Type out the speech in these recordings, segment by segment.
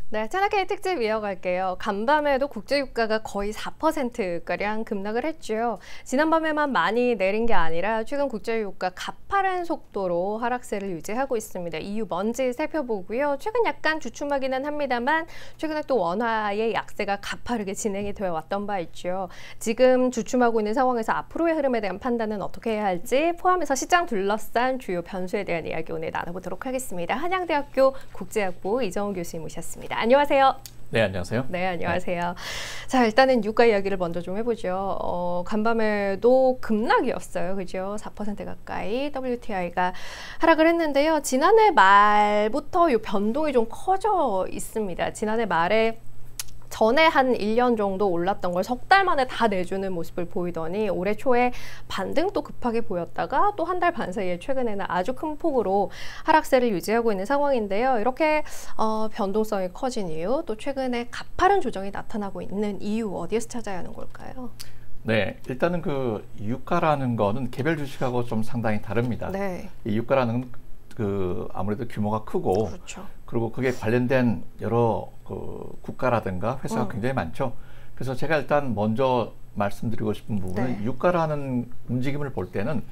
네, 차나케이 특집 이어갈게요. 간밤에도 국제유가가 거의 4%가량 급락을 했죠. 지난밤에만 많이 내린 게 아니라 최근 국제유가 가파른 속도로 하락세를 유지하고 있습니다. 이유 뭔지 살펴보고요. 최근 약간 주춤하기는 합니다만 최근에 또 원화의 약세가 가파르게 진행이 되어 왔던 바 있죠. 지금 주춤하고 있는 상황에서 앞으로의 흐름에 대한 판단은 어떻게 해야 할지 포함해서 시장 둘러싼 주요 변수에 대한 이야기 오늘 나눠보도록 하겠습니다. 한양대학교 국제학부 이정우 교수님 모셨습니다. 안녕하세요. 네, 안녕하세요. 네, 안녕하세요. 네. 자, 일단은 유가 이야기를 먼저 좀 해보죠. 간밤에도 급락이었어요. 그죠? 4% 가까이 WTI가 하락을 했는데요. 지난해 말부터 이 변동이 좀 커져 있습니다. 지난해 말에 전에 한 1년 정도 올랐던 걸 석 달 만에 다 내주는 모습을 보이더니 올해 초에 반등도 급하게 보였다가 또 한 달 반 사이에 최근에는 아주 큰 폭으로 하락세를 유지하고 있는 상황인데요. 이렇게 변동성이 커진 이유, 또 최근에 가파른 조정이 나타나고 있는 이유 어디에서 찾아야 하는 걸까요? 네, 일단은 그 유가라는 거는 개별 주식하고 좀 상당히 다릅니다. 네. 이 유가라는 아무래도 규모가 크고, 그렇죠. 그리고 그게 관련된 여러 국가라든가 회사가 굉장히 많죠. 그래서 제가 일단 먼저 말씀드리고 싶은 부분은 네. 유가라는 움직임을 볼 때는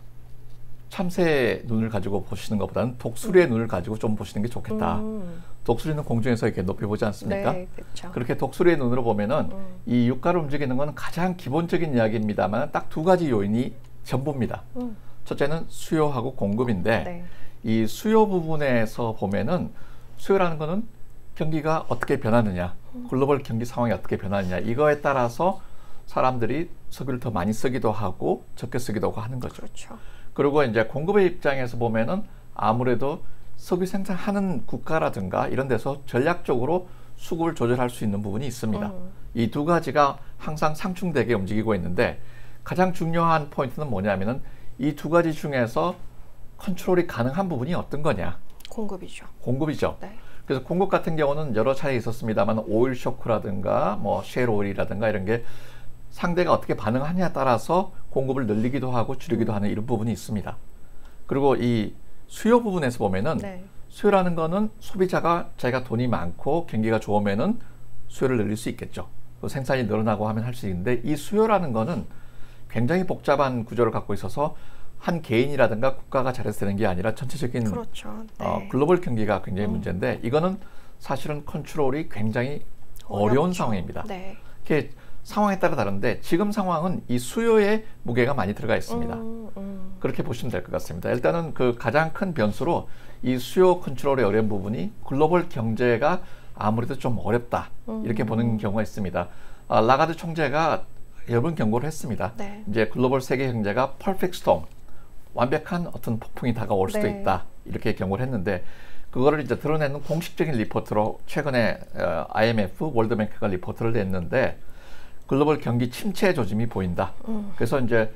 참새의 눈을 가지고 보시는 것보다는 독수리의 눈을 가지고 좀 보시는 게 좋겠다. 독수리는 공중에서 이렇게 높이 보지 않습니까? 네, 그렇죠. 그렇게 독수리의 눈으로 보면은 이 유가를 움직이는 건 가장 기본적인 이야기입니다만 딱 두 가지 요인이 전부입니다. 첫째는 수요하고 공급인데 네. 이 수요 부분에서 보면은 수요라는 거는 경기가 어떻게 변하느냐, 글로벌 경기 상황이 어떻게 변하느냐, 이거에 따라서 사람들이 석유를 더 많이 쓰기도 하고 적게 쓰기도 하고 하는 거죠. 그렇죠. 그리고 이제 공급의 입장에서 보면은 아무래도 석유 생산하는 국가라든가 이런 데서 전략적으로 수급을 조절할 수 있는 부분이 있습니다. 이 두 가지가 항상 상충되게 움직이고 있는데 가장 중요한 포인트는 뭐냐면은 이 두 가지 중에서 컨트롤이 가능한 부분이 어떤 거냐? 공급이죠. 공급이죠. 네. 그래서 공급 같은 경우는 여러 차례 있었습니다만 오일 쇼크라든가 뭐 셰일 오일이라든가 이런 게 상대가 어떻게 반응하냐에 따라서 공급을 늘리기도 하고 줄이기도 하는 이런 부분이 있습니다. 그리고 이 수요 부분에서 보면은 네. 수요라는 거는 소비자가 자기가 돈이 많고 경기가 좋으면은 수요를 늘릴 수 있겠죠. 생산이 늘어나고 하면 할 수 있는데 이 수요라는 거는 굉장히 복잡한 구조를 갖고 있어서 한 개인이라든가 국가가 잘해서 되는 게 아니라 전체적인 그렇죠. 네. 글로벌 경기가 굉장히 문제인데 이거는 사실은 컨트롤이 굉장히 어려운 상황입니다. 네. 이게 상황에 따라 다른데 지금 상황은 이 수요에 무게가 많이 들어가 있습니다. 그렇게 보시면 될 것 같습니다. 일단은 그 가장 큰 변수로 이 수요 컨트롤의 어려운 부분이 글로벌 경제가 아무래도 좀 어렵다 이렇게 보는 경우가 있습니다. 라가드 총재가 여러 번 경고를 했습니다. 네. 이제 글로벌 세계 경제가 퍼펙트 스톰, 완벽한 어떤 폭풍이 다가올 수도 네. 있다 이렇게 경고를 했는데 그거를 이제 드러내는 공식적인 리포트로 최근에 IMF, 월드뱅크가 리포트를 냈는데 글로벌 경기 침체 조짐이 보인다. 그래서 이제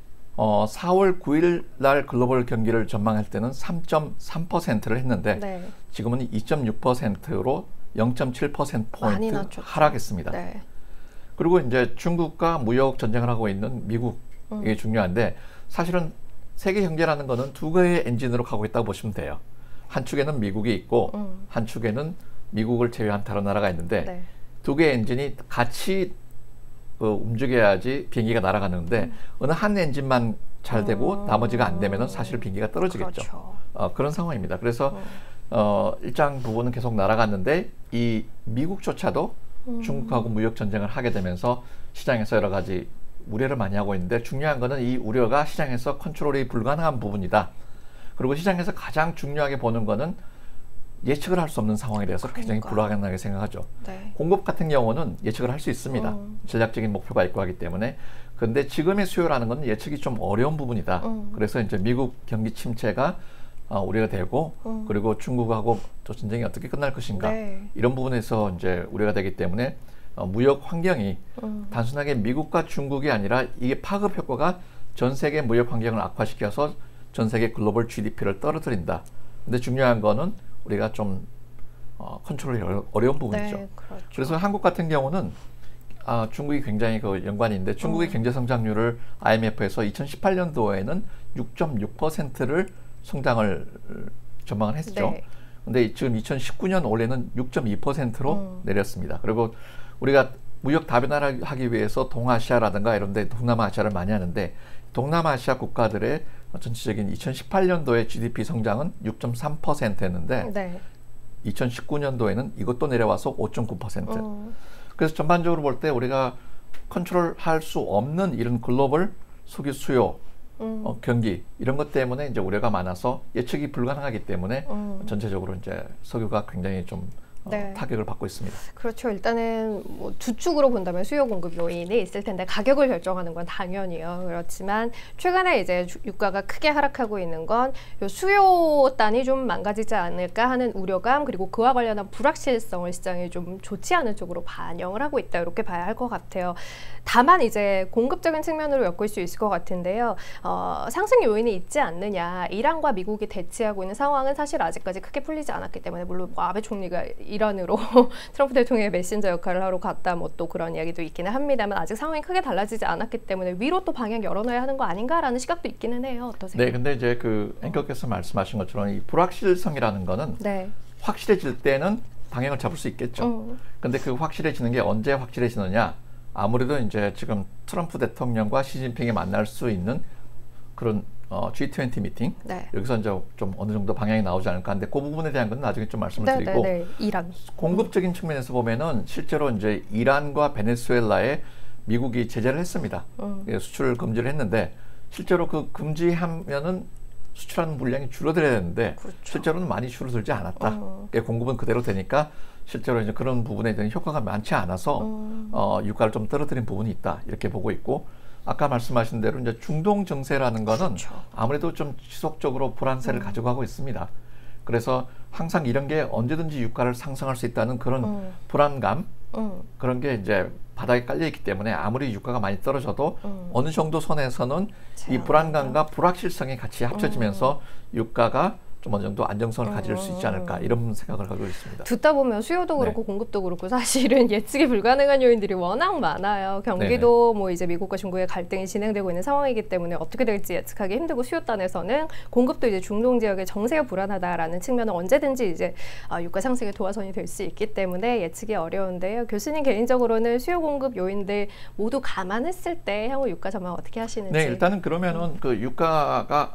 4월 9일 날 글로벌 경기를 전망할 때는 3.3%를 했는데 네. 지금은 2.6%로 0.7%포인트 하락했습니다. 네. 그리고 이제 중국과 무역 전쟁을 하고 있는 미국, 이게 중요한데 사실은 세계 경제라는 거는 두 개의 엔진으로 가고 있다고 보시면 돼요. 한 축에는 미국이 있고 한 축에는 미국을 제외한 다른 나라가 있는데 네. 두 개의 엔진이 같이 움직여야지 비행기가 날아가는데 어느 한 엔진만 잘 되고 나머지가 안 되면은 사실 비행기가 떨어지겠죠. 그렇죠. 그런 상황입니다. 그래서 일정 부분은 계속 날아갔는데 이 미국조차도 중국하고 무역 전쟁을 하게 되면서 시장에서 여러 가지 우려를 많이 하고 있는데 중요한 거는 이 우려가 시장에서 컨트롤이 불가능한 부분이다. 그리고 시장에서 가장 중요하게 보는 거는 예측을 할 수 없는 상황에 대해서 굉장히 불안하게 생각하죠. 네. 공급 같은 경우는 예측을 할 수 있습니다. 전략적인 목표가 있고 하기 때문에. 그런데 지금의 수요라는 건 예측이 좀 어려운 부분이다. 그래서 이제 미국 경기 침체가 우려가 되고 그리고 중국하고 또 전쟁이 어떻게 끝날 것인가 네. 이런 부분에서 이제 우려가 되기 때문에 무역 환경이 단순하게 미국과 중국이 아니라 이게 파급 효과가 전 세계 무역 환경을 악화시켜서 전 세계 글로벌 GDP를 떨어뜨린다. 근데 중요한 거는 우리가 좀 컨트롤이 어려운 부분이죠. 네, 그렇죠. 그래서 한국 같은 경우는 중국이 굉장히 그 연관이 있는데 중국의 경제 성장률을 IMF에서 2018년도에는 6.6%를 성장을 전망을 했죠. 네. 근데 지금 2019년 올해는 6.2%로 내렸습니다. 그리고 우리가 무역 다변화를 하기 위해서 동아시아라든가 이런 데 동남아시아를 많이 하는데 동남아시아 국가들의 전체적인 2018년도의 GDP 성장은 6.3%였는데 네. 2019년도에는 이것도 내려와서 5.9%. 그래서 전반적으로 볼 때 우리가 컨트롤할 수 없는 이런 글로벌 석유 수요, 경기 이런 것 때문에 이제 우려가 많아서 예측이 불가능하기 때문에 전체적으로 이제 석유가 굉장히 좀 네. 타격을 받고 있습니다. 그렇죠. 일단은 뭐 두 축으로 본다면 수요 공급 요인이 있을 텐데 가격을 결정하는 건 당연히요. 그렇지만 최근에 이제 유가가 크게 하락하고 있는 건 수요단이 좀 망가지지 않을까 하는 우려감 그리고 그와 관련한 불확실성을 시장이 좀 좋지 않은 쪽으로 반영을 하고 있다. 이렇게 봐야 할 것 같아요. 다만 이제 공급적인 측면으로 엮을 수 있을 것 같은데요. 상승 요인이 있지 않느냐. 이란과 미국이 대치하고 있는 상황은 사실 아직까지 크게 풀리지 않았기 때문에 물론 뭐 아베 총리가 이란으로 트럼프 대통령의 메신저 역할을 하러 갔다 뭐 또 그런 이야기도 있기는 합니다만 아직 상황이 크게 달라지지 않았기 때문에 위로 또 방향 열어놔야 하는 거 아닌가라는 시각도 있기는 해요. 어떠세요? 네, 근데 이제 그 앵커께서 말씀하신 것처럼 이 불확실성이라는 거는 네. 확실해질 때는 방향을 잡을 수 있겠죠. 근데 그 확실해지는 게 언제 확실해지느냐? 아무래도 이제 지금 트럼프 대통령과 시진핑이 만날 수 있는 그런 G20 미팅 네. 여기서 이제 좀 어느 정도 방향이 나오지 않을까 하는데 그 부분에 대한 건 나중에 좀 말씀을 드리고 이란 공급적인 측면에서 보면은 실제로 이제 이란과 베네수엘라에 미국이 제재를 했습니다. 수출 금지를 했는데 실제로 그 금지하면은 수출하는 물량이 줄어들어야 되는데 그렇죠. 실제로는 많이 줄어들지 않았다. 공급은 그대로 되니까 실제로 이제 그런 부분에 대한 효과가 많지 않아서 유가를 좀 떨어뜨린 부분이 있다 이렇게 보고 있고. 아까 말씀하신 대로 이제 중동 정세라는 거는 그렇죠. 아무래도 좀 지속적으로 불안세를 가져가고 있습니다. 그래서 항상 이런 게 언제든지 유가를 상승할 수 있다는 그런 불안감 그런 게 이제 바닥에 깔려 있기 때문에 아무리 유가가 많이 떨어져도 어느 정도 선에서는 이 불안감과 불확실성이 같이 합쳐지면서 유가가 좀 어느 정도 안정성을 가질 수 있지 않을까 이런 생각을 하고 있습니다. 듣다 보면 수요도 그렇고 네. 공급도 그렇고 사실은 예측이 불가능한 요인들이 워낙 많아요. 경기도 뭐 이제 미국과 중국의 갈등이 진행되고 있는 상황이기 때문에 어떻게 될지 예측하기 힘들고 수요단에서는 공급도 이제 중동 지역의 정세가 불안하다라는 측면은 언제든지 이제 유가 상승의 도화선이 될 수 있기 때문에 예측이 어려운데요. 교수님 개인적으로는 수요 공급 요인들 모두 감안했을 때 향후 유가 전망 어떻게 하시는지? 네, 일단은 그러면은 그 유가가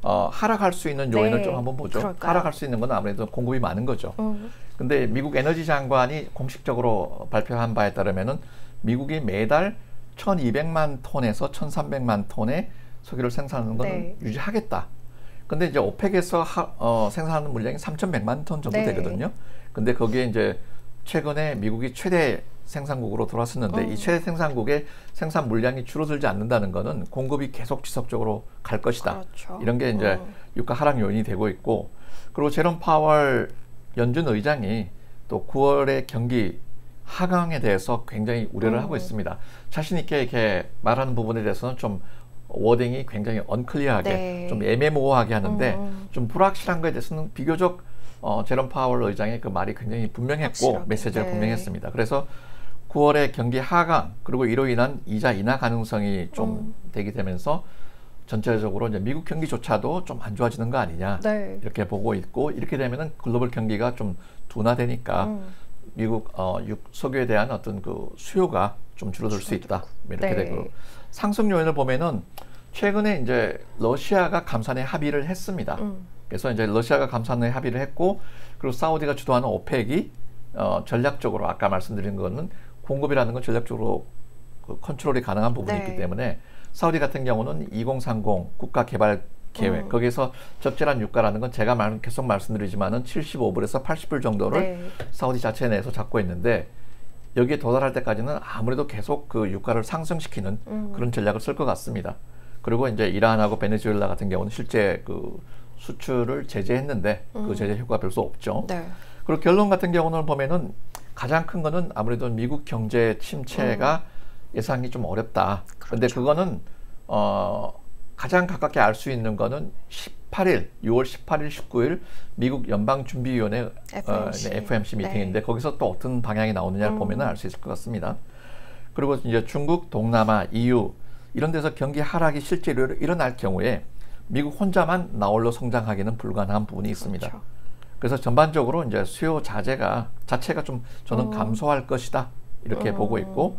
하락할 수 있는 요인을 네, 좀 한번 보죠. 그럴까요? 하락할 수 있는 건 아무래도 공급이 많은 거죠. 근데 미국 에너지 장관이 공식적으로 발표한 바에 따르면은 미국이 매달 1,200만 톤에서 1,300만 톤의 석유를 생산하는 건 네. 유지하겠다. 근데 이제 오펙에서 생산하는 물량이 3,100만 톤 정도 네. 되거든요. 근데 거기에 이제 최근에 미국이 최대 생산국으로 돌아섰는데 이 최대 생산국의 생산 물량이 줄어들지 않는다는 것은 공급이 계속 지속적으로 갈 것이다. 그렇죠. 이런 게 이제 유가 하락 요인이 되고 있고 그리고 제롬 파월 연준 의장이 또 9월의 경기 하강에 대해서 굉장히 우려를 하고 있습니다. 자신 있게 이렇게 말하는 부분에 대해서는 좀 워딩이 굉장히 언클리어하게 네. 좀 애매모호하게 하는데 좀 불확실한 거에 대해서는 비교적 제롬 파월 의장의 그 말이 굉장히 분명했고 확실하게. 메시지가 네. 분명했습니다. 그래서 9월에 경기 하강 그리고 이로 인한 이자 인하 가능성이 좀 대기되면서 전체적으로 이제 미국 경기조차도 좀 안 좋아지는 거 아니냐 네. 이렇게 보고 있고 이렇게 되면은 글로벌 경기가 좀 둔화되니까 미국 석유에 대한 어떤 그 수요가 좀 줄어들 수 있다 이렇게 네. 되고 상승 요인을 보면은 최근에 이제 러시아가 감산에 합의를 했습니다. 그래서 이제 러시아가 감산에 합의를 했고 그리고 사우디가 주도하는 오펙이 전략적으로 아까 말씀드린 거는 공급이라는 건 전략적으로 그 컨트롤이 가능한 부분이 네. 있기 때문에 사우디 같은 경우는 2030 국가 개발 계획 거기에서 적절한 유가라는 건 제가 계속 말씀드리지만은 75불에서 80불 정도를 네. 사우디 자체 내에서 잡고 있는데 여기에 도달할 때까지는 아무래도 계속 그 유가를 상승시키는 그런 전략을 쓸 것 같습니다. 그리고 이제 이란하고 베네수엘라 같은 경우는 실제 그 수출을 제재했는데 그 제재 효과가 별로 없죠. 네. 그리고 결론 같은 경우는 보면은 가장 큰 거는 아무래도 미국 경제 침체가 예상이 좀 어렵다. 그런데 그거는 가장 가깝게 알 수 있는 거는 18일, 6월 18일, 19일 미국 연방준비위원회 FOMC 미팅인데 네. 거기서 또 어떤 방향이 나오느냐를 보면 알 수 있을 것 같습니다. 그리고 이제 중국, 동남아, EU 이런 데서 경기 하락이 실제로 일어날 경우에 미국 혼자만 나홀로 성장하기는 불가능한 부분이 있습니다. 그렇죠. 그래서 전반적으로 이제 수요 자체가 좀 저는 감소할 것이다 이렇게 보고 있고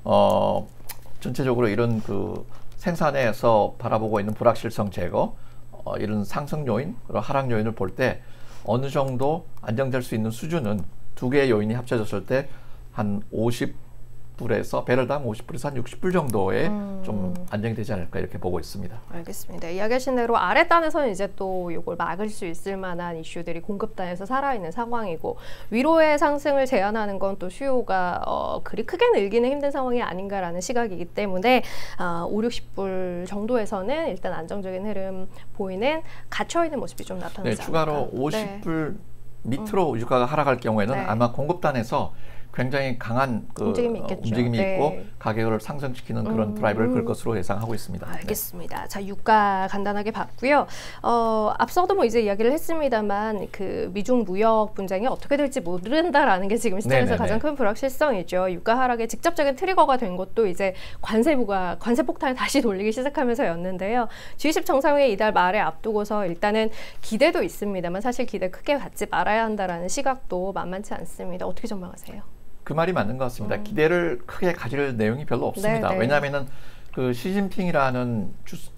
전체적으로 이런 그 생산에서 바라보고 있는 불확실성 제거, 이런 상승 요인, 그리고 하락 요인을 볼 때 어느 정도 안정될 수 있는 수준은 두 개의 요인이 합쳐졌을 때 한 50불에서 배럴당 50불에서 한 60불 정도에 좀 안정이 되지 않을까 이렇게 보고 있습니다. 알겠습니다. 이야기하신 대로 아래단에서는 이제 또 이걸 막을 수 있을 만한 이슈들이 공급단에서 살아있는 상황이고 위로의 상승을 제한하는 건 또 수요가 그리 크게 늘기는 힘든 상황이 아닌가라는 시각이기 때문에 5, 60불 정도에서는 일단 안정적인 흐름 보이는 갇혀있는 모습이 좀 나타나지 않을까. 추가로 50불 밑으로 유가가 하락할 경우에는 아마 공급단에서 굉장히 강한 움직임이 있고 가격을 상승시키는 그런 드라이브를 걸 것으로 예상하고 있습니다. 알겠습니다. 자, 유가 간단하게 봤고요. 앞서도 뭐 이제 이야기를 했습니다만 그 미중 무역 분쟁이 어떻게 될지 모른다라는 게 지금 시장에서 가장 큰 불확실성이죠. 유가 하락의 직접적인 트리거가 된 것도 이제 관세 폭탄을 다시 돌리기 시작하면서였는데요. G20 정상회의 이달 말에 앞두고서 일단은 기대도 있습니다만 사실 기대 크게 갖지 말아야 한다라는 시각도 만만치 않습니다. 어떻게 전망하세요? 그 말이 맞는 것 같습니다. 기대를 크게 가질 내용이 별로 없습니다. 왜냐하면은 그 시진핑이라는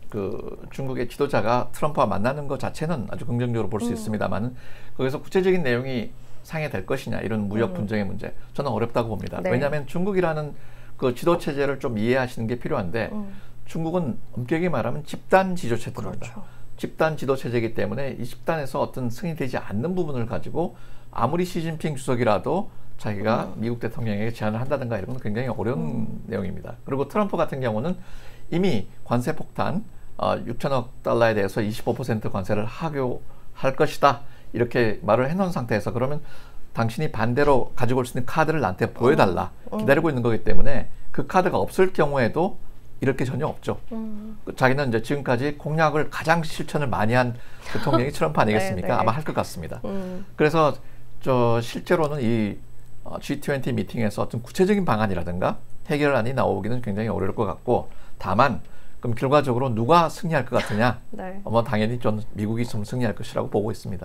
중국의 지도자가 트럼프와 만나는 것 자체는 아주 긍정적으로 볼 수 있습니다만 거기서 구체적인 내용이 상회될 것이냐 이런 무역 분쟁의 문제 저는 어렵다고 봅니다. 왜냐하면 중국이라는 그 지도 체제를 좀 이해하시는 게 필요한데 중국은 엄격히 말하면 집단 지도 체제입니다. 그렇죠. 집단 지도 체제이기 때문에 이 집단에서 어떤 승인되지 않는 부분을 가지고 아무리 시진핑 주석이라도 자기가 미국 대통령에게 제안을 한다든가 이런 건 굉장히 어려운 내용입니다. 그리고 트럼프 같은 경우는 이미 관세 폭탄 6천억 달러에 대해서 25% 관세를 하교할 것이다 이렇게 말을 해놓은 상태에서 그러면 당신이 반대로 가지고 올 수 있는 카드를 나한테 보여달라 기다리고 있는 거기 때문에 그 카드가 없을 경우에도 이럴 게 전혀 없죠. 자기는 이제 지금까지 공약을 가장 실천을 많이 한 대통령이 트럼프 아니겠습니까? 아마 할 것 같습니다. 그래서 실제로는 이 G20 미팅에서 어떤 구체적인 방안이라든가 해결안이 나오기는 굉장히 어려울 것 같고 다만 그럼 결과적으로 누가 승리할 것 같으냐? 당연히 전 미국이 좀 승리할 것이라고 보고 있습니다.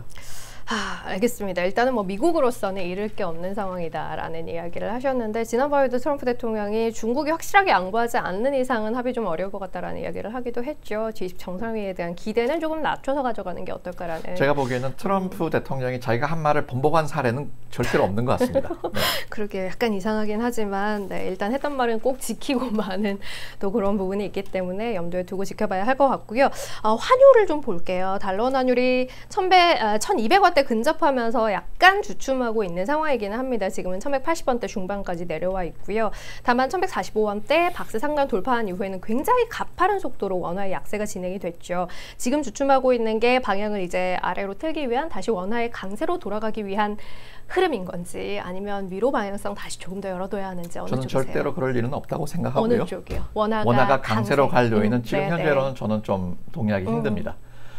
알겠습니다. 일단은 뭐 미국으로서는 잃을 게 없는 상황이다라는 이야기를 하셨는데 지난번에도 트럼프 대통령이 중국이 확실하게 양보하지 않는 이상은 합의 좀 어려울 것 같다라는 이야기를 하기도 했죠. G20 정상회의에 대한 기대는 조금 낮춰서 가져가는 게 어떨까라는. 제가 보기에는 트럼프 대통령이 자기가 한 말을 번복한 사례는 절대로 없는 것 같습니다. 그러게 약간 이상하긴 하지만 일단 했던 말은 꼭 지키고 마는 또 그런 부분이 있기 때문에 염두에 두고 지켜봐야 할 것 같고요. 환율을 좀 볼게요. 달러 원 환율이 1200원 대 근접하면서 약간 주춤하고 있는 상황이기는 합니다. 지금은 1180원대 중반까지 내려와 있고요. 다만 1145원대 박스 상단 돌파한 이후에는 굉장히 가파른 속도로 원화의 약세가 진행이 됐죠. 지금 주춤하고 있는 게 방향을 이제 아래로 틀기 위한 다시 원화의 강세로 돌아가기 위한 흐름인 건지 아니면 위로 방향성 다시 조금 더 열어둬야 하는지 어느 쪽이세요? 저는 절대로 그럴 일은 없다고 생각하고요. 어느 쪽이요? 원화가 강세로 갈 요인은 지금 현재로는 저는 좀 동의하기 힘듭니다.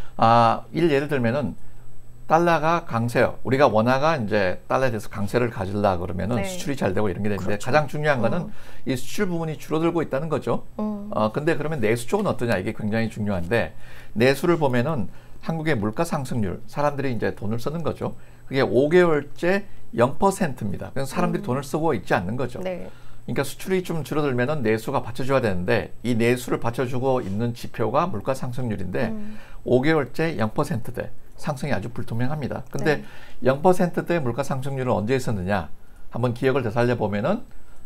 예를 들면은 달러가 강세요. 우리가 원화가 이제 달러에 대해서 강세를 가질라 그러면은 수출이 잘 되고 이런 게 되는데 그렇죠. 가장 중요한 거는 이 수출 부분이 줄어들고 있다는 거죠. 근데 그러면 내수 쪽은 어떠냐 이게 굉장히 중요한데 내수를 보면은 한국의 물가 상승률 사람들이 이제 돈을 쓰는 거죠. 그게 5개월째 0%입니다. 그래서 사람들이 돈을 쓰고 있지 않는 거죠. 그러니까 수출이 좀 줄어들면은 내수가 받쳐줘야 되는데 이 내수를 받쳐주고 있는 지표가 물가 상승률인데 5개월째 0%대. 상승이 아주 불투명합니다. 근데 0%대 물가 상승률은 언제 있었느냐? 한번 기억을 되살려 보면은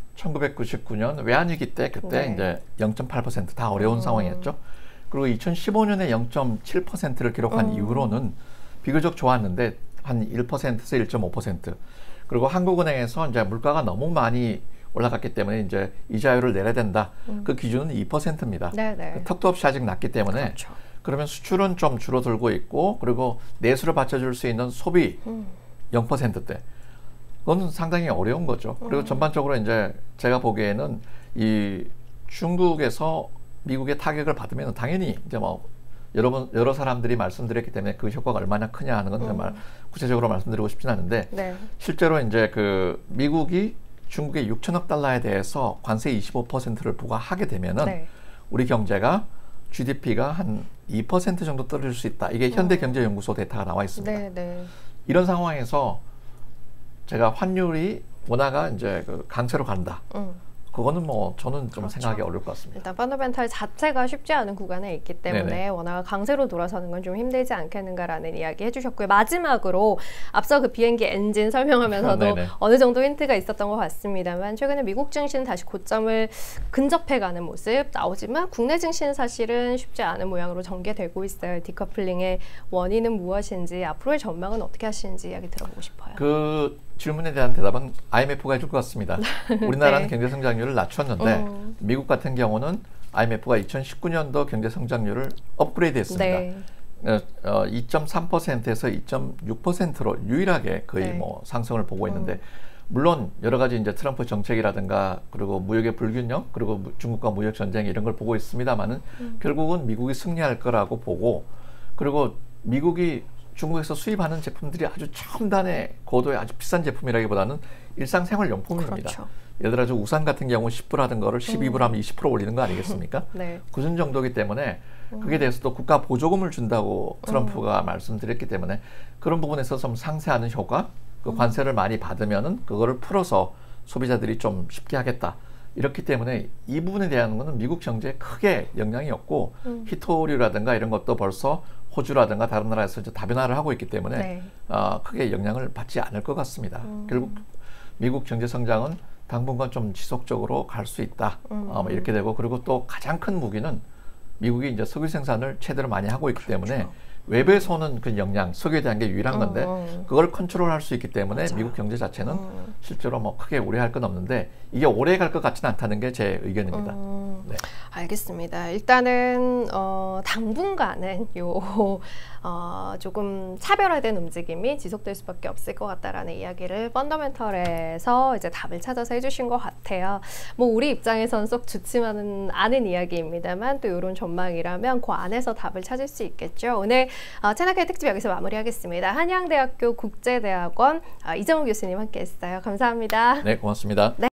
1999년 외환위기 때 그때 이제 0.8% 다 어려운 상황이었죠. 그리고 2015년에 0.7%를 기록한 이후로는 비교적 좋았는데 한 1%에서 1.5%. 그리고 한국은행에서 이제 물가가 너무 많이 올라갔기 때문에 이제 이자율을 내려야 된다. 그 기준은 2%입니다. 턱도 없이 아직 낮기 때문에 그렇죠. 그러면 수출은 좀 줄어들고 있고 그리고 내수를 받쳐줄 수 있는 소비 0%대 그건 상당히 어려운 거죠. 그리고 전반적으로 이제 제가 보기에는 이 중국에서 미국의 타격을 받으면 당연히 이제 뭐 여러 사람들이 말씀드렸기 때문에 그 효과가 얼마나 크냐 하는 건 정말 구체적으로 말씀드리고 싶진 않은데 실제로 이제 그 미국이 중국의 6천억 달러에 대해서 관세 25%를 부과하게 되면은 우리 경제가 GDP가 한 2% 정도 떨어질 수 있다. 이게 현대경제연구소 데이터가 나와 있습니다. 이런 상황에서 제가 환율이 원화가 이제 그 강세로 간다. 그거는 뭐 저는 좀 그렇죠. 생각하기 어려울 것 같습니다. 일단 펀더멘탈 자체가 쉽지 않은 구간에 있기 때문에 네네. 원화가 강세로 돌아서는 건 좀 힘들지 않겠는가라는 이야기 해주셨고요. 마지막으로 앞서 그 비행기 엔진 설명하면서도 네네. 어느 정도 힌트가 있었던 것 같습니다.만 최근에 미국 증시는 다시 고점을 근접해가는 모습 나오지만 국내 증시는 사실은 쉽지 않은 모양으로 전개되고 있어요. 디커플링의 원인은 무엇인지 앞으로의 전망은 어떻게 하시는지 이야기 들어보고 싶어요. 그 질문에 대한 대답은 IMF가 해줄 것 같습니다. 우리나라는 네. 경제 성장률을 낮췄는데 미국 같은 경우는 IMF가 2019년도 경제 성장률을 업그레이드했습니다. 네. 2.3%에서 2.6%로 유일하게 거의 네. 뭐 상승을 보고 있는데 물론 여러 가지 이제 트럼프 정책이라든가 그리고 무역의 불균형 그리고 중국과 무역 전쟁 이런 걸 보고 있습니다만은 결국은 미국이 승리할 거라고 보고 그리고 미국이 중국에서 수입하는 제품들이 아주 첨단의 고도의 아주 비싼 제품이라기보다는 일상생활용품입니다. 그렇죠. 예를 들어서 우산 같은 경우 10불 하던 거를 12불 하면 20% 올리는 거 아니겠습니까? 네. 그 정도이기 때문에 그게 대해서도 국가 보조금을 준다고 트럼프가 말씀드렸기 때문에 그런 부분에 있어서 좀 상쇄하는 효과, 그 관세를 많이 받으면은 그거를 풀어서 소비자들이 좀 쉽게 하겠다. 이렇기 때문에 이 부분에 대한 거는 미국 경제에 크게 영향이 없고 히토류라든가 이런 것도 벌써 호주라든가 다른 나라에서 이제 다변화를 하고 있기 때문에 네. 크게 영향을 받지 않을 것 같습니다. 결국 미국 경제 성장은 당분간 좀 지속적으로 갈 수 있다. 뭐 이렇게 되고 그리고 또 가장 큰 무기는 미국이 이제 석유 생산을 최대로 많이 하고 있기 때문에 외부에서 오는 그 영향, 석유에 대한 게 유일한 건데 그걸 컨트롤할 수 있기 때문에 맞아요. 미국 경제 자체는 실제로 뭐 크게 우려할 건 없는데 이게 오래 갈 것 같지는 않다는 게 제 의견입니다. 네. 알겠습니다. 일단은 당분간은 조금 차별화된 움직임이 지속될 수밖에 없을 것 같다라는 이야기를 펀더멘털에서 이제 답을 찾아서 해주신 것 같아요. 뭐 우리 입장에서는 썩 좋지만은 않은 이야기입니다만 또 이런 전망이라면 그 안에서 답을 찾을 수 있겠죠. 오늘 채널K 특집 여기서 마무리하겠습니다. 한양대학교 국제대학원 이정우 교수님 함께했어요. 감사합니다. 네, 고맙습니다. 네.